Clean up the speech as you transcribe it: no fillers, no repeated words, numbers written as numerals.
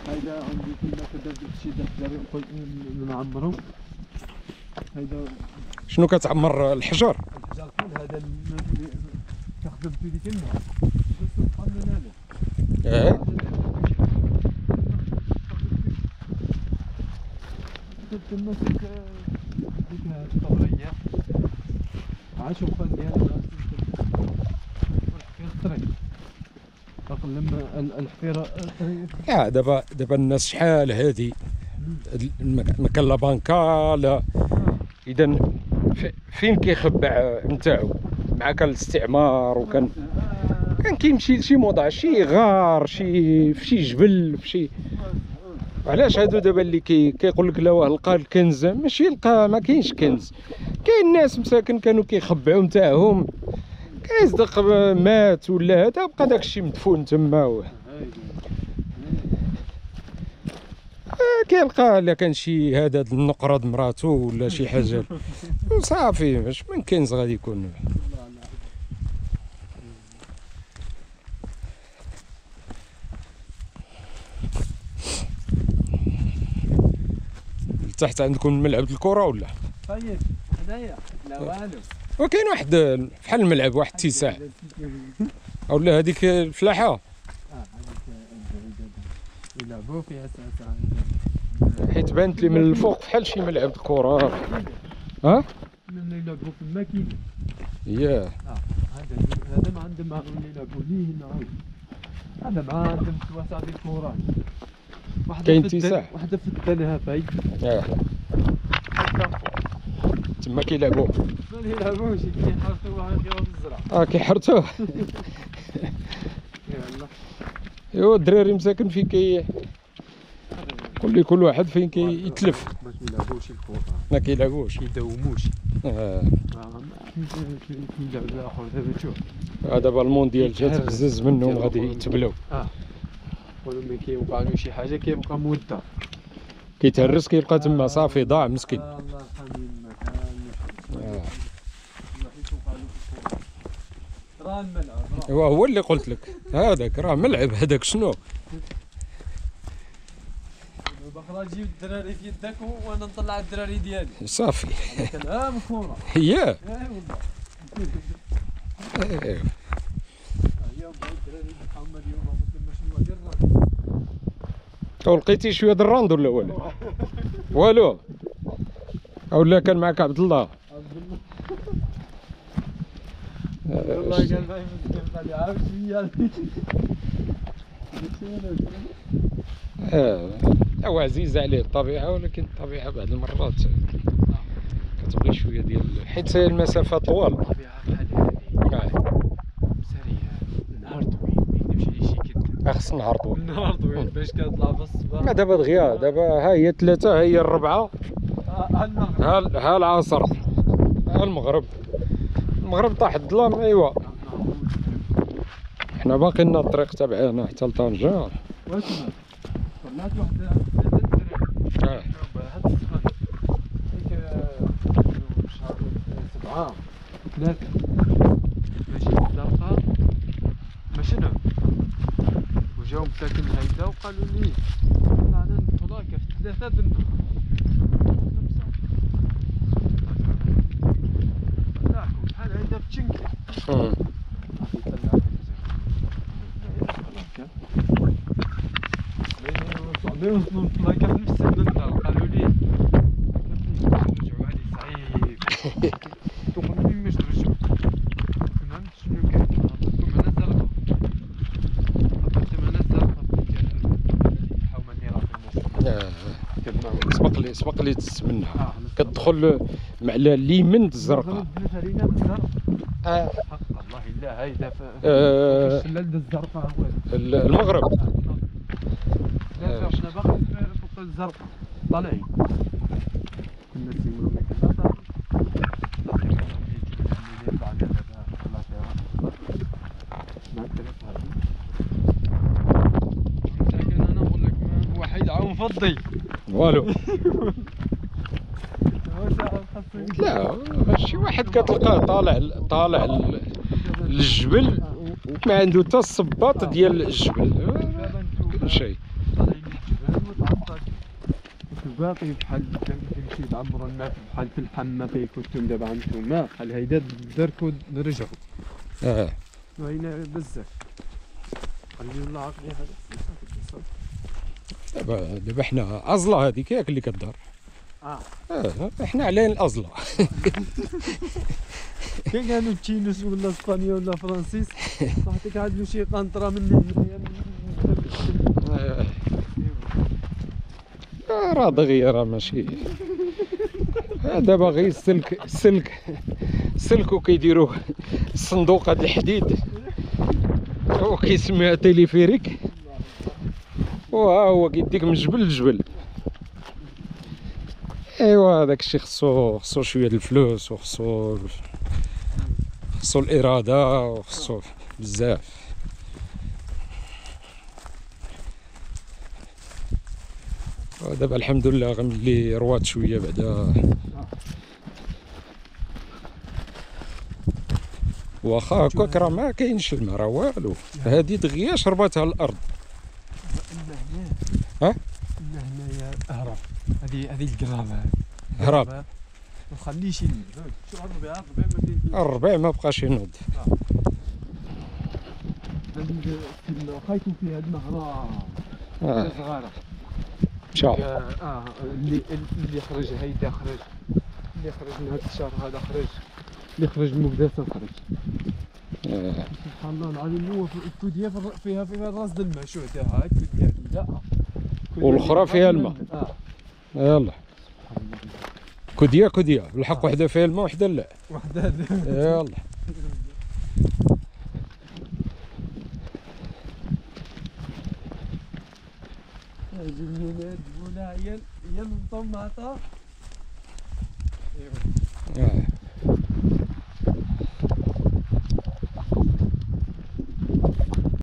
هيدا عندي كنا كدرت شي داري نعمرو. هيدا شنو كتعمر الحجر؟ الحجر كل هذا اللي تخدم في ديك النهار بس تحمل هذا. تمسك ديك الطبرية عاشوا فان ديالها والحفير الطريق باقي لما الحفيرة الطريق. دابا الناس شحال هادي ما كان لا بانكا لا. اذا فين كيخبع نتاعو مع كان الاستعمار وكان كيمشي لشي موضع شي غار في شي جبل في شي. علاش هادو دابا اللي كيقول لك لا واه لقى الكنز؟ ماشي لقى، ما كاينش كنز. كاين ناس مساكن كانوا كيخبعوا نتاعهم، كيصدق مات ولا هذا بقى داكشي مدفون تما. كيلقى الا كان شي هذا النقرض مراتو ولا شي حاجه صافي، واش من كنز غادي يكون؟ تحت عندكم ملعب الكره ولا؟ طيب هنايا لا والو. وكاين واحد بحال الملعب واحد اتساع اولا هذيك الفلاحه يلعبوا فيها ساعه حيت بانت لي من الفوق بحال شي ملعب الكره. ها من يلعبوا في الماكينه. ياه هذا ما عندهم ما يلعبوا ليه نعاود. هذا ما عندهم توسع ديال الكره. كاين اتساع وحده في الدنها فاي. تما كيلعبوا. ما يلعبوش كيحرثوها كيما في الزرع. كيحرثوه. يلاه ايوا الدراري مساكن فين كل واحد فين كيتلف. ما كيلعبوش الكره، ما كيلعبوش، كيداوموش. كيلعب الاخر دابا شوف. دابا المونديال جات بزز منهم غادي يتبلاو. ولما كيوقع له شي حاجه كيبقى مودة كيتهرس كيبقى تما صافي ضاع مسكين. الله يرحم يمك. راه الملعب ايوا هو اللي قلت لك هذاك راه ملعب. هذاك شنو؟ باقي نجيب الدراري في يدك وانا نطلع الدراري ديالي صافي. كلام كورة. ياه والله. ايوا اليوم الدراري محمد اليوم قلت لهم شنو غادي الراند. لقيتي شويه د الراند ولا والو؟ والو اولا كان معك عبد الله؟ والله قال ما يمكن غادي عاود شويه. هو عزيز عليه الطبيعه، ولكن الطبيعه بعض المرات كتبغي شويه ديال حيت المسافه طوال. الطبيعه بحال هذه سريعه، نهار طويل ما يكذبش عليه شي كذب. خص نهار طويل. نهار طويل باش كتطلع في الصباح. ما دابا دغيا دابا ها هي 3 ها هي 4 ها العصر ها المغرب طاح الظلام. ايوا حنا باقي لنا الطريق تبعنا حتى لطنجة. واش طلعت واحد هاد السنة ديك شهر 7 3 ماشي الزرقاء ماشي نعم، وجاو مساكن هيدا وقالوا لي طلعنا نطلع في 3 د النهار. طلعكم بحال هيدا في تشنكي. صعبين وصلوا نطلع في نفس البلدة قالوا لي نرجعوا علي صعيب. قلت لهم مش نرجعوا، ما عرفتش شنو كاين. عطيتكم انا الزرقاء، حاومني راه سبق لي تست منها. كتدخل مع اليمين الزرقاء. حق الله الا هيدا الشلال الزرقاء هو المغرب. لا حنا باقي فوق الزرقاء طالعين. كنا نسيمو مكان مساكن. انا نقول لك واحد عاون فضي والو. لا شي واحد كتلقاه طالع للجبل ما عنده حتى الصباط ديال الجبل. كل شيء. طالعين للجبل وباقي بحال تمشي تعمر الماء بحال في الحمى في كنتم دابا عندكم بحال هيدا دركو نرجعوا وهنا بزاف خلي الله عقلي هذا دابا حنا أزلة هذيك ياك اللي كدار. احنا علينا الأزلة. كي كانوا تشينوس ولا اسبانيا ولا فرنسيس صحتك عاد له شي قنطره من هنايا راه دغيا راه ماشي دابا غير السلك وكيديروه الصندوق هاد الحديد وكيسميها تيليفيريك وها هو كيديك من جبل لجبل. ايوا هذاك الشيء خصو شويه د الفلوس وخصو الاراده وخصو بزاف. دابا الحمد لله غنولي رواد شويه بعدا واخا هكاك راه ما كاينش الماء راه والو. هادي دغيا شربتها الارض. ها هنايا هرب هذه القرابه هرب وخليش ينوض. شو الربيع ما بقاش ينوض. خايتو في هاد النهار صغيره شاف اللي خرج هيدا خرج اللي خرج من هاد الشهر هذا خرج اللي خرج من مقدسه خرج. سبحان الله العظيم. هو الكوديه فيها راس د الماء. شو هاي الكوديه لا والاخرى فيها الماء. يلا كوديه بالحق وحده فيها الماء وحده لا. وحده يلا جبنا هي المطمطه